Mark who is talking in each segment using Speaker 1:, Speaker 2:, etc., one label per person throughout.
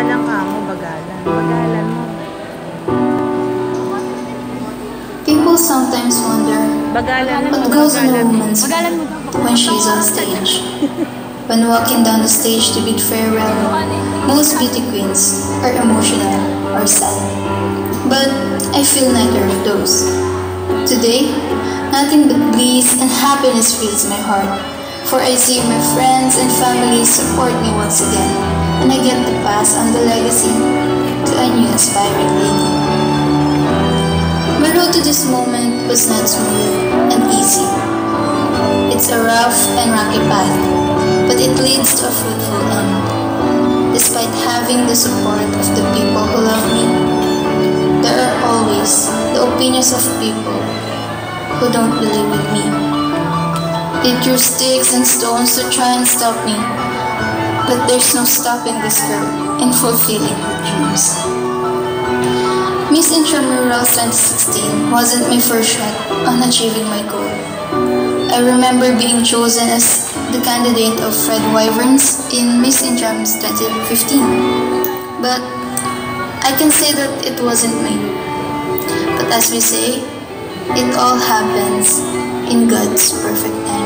Speaker 1: bagalan ka mo, bagalan. Bagalan mo.
Speaker 2: People sometimes wonder what goes on a woman's mind when she's on stage. When walking down the stage to bid farewell, most beauty queens are emotional or sad. But I feel neither of those. Today, nothing but bliss and happiness fills my heart, for I see my friends and family support me once again, and I get to pass on the legacy to a new inspiring lady. My road to this moment was not smooth and easy. It's a rough and rocky path, but it leads to a fruitful end. Despite having the support of the people who love me, there are always the opinions of people who don't believe in me. They threw sticks and stones to try and stop me, but there's no stopping this girl in fulfilling her dreams. Miss Intramurals 2016 wasn't my first shot on achieving my goal. I remember being chosen as the candidate of Fred Wyverns in Miss Intrams 2015, but I can say that it wasn't me. But as we say, it all happens in God's perfect time.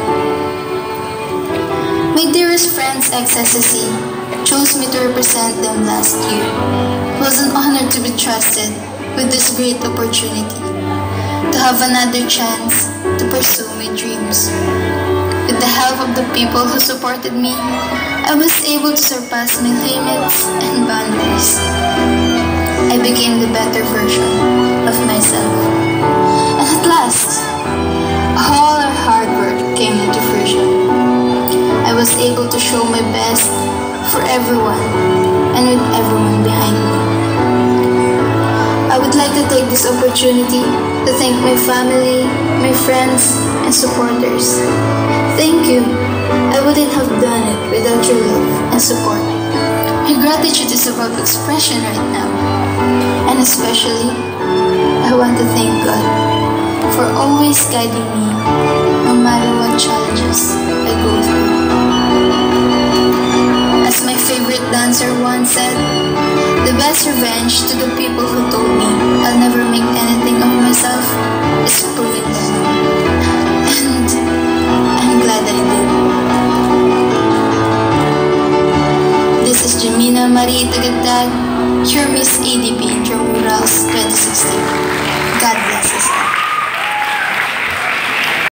Speaker 2: My dearest friends XSSC chose me to represent them last year. It was an honor to be trusted with this great opportunity, to have another chance to pursue my dreams. With the help of the people who supported me, I was able to surpass my limits and boundaries. I became the better version of myself. And at last, all our hard work came into fruition. I was able to show my best for everyone and with everyone behind me. I would like to take this opportunity to thank my family, my friends, and supporters. Thank you. I wouldn't have done it without your love and support. My gratitude is above expression right now. And especially, I want to thank God for always guiding me no matter what challenges I go through. As my favorite dancer once said, the best revenge to the people who told me I'll never make anything of myself is proving them wrong. And I'm glad I did. This is Jamina Marie Tagatag, your Miss ADP Intramurals 2016. God bless us all.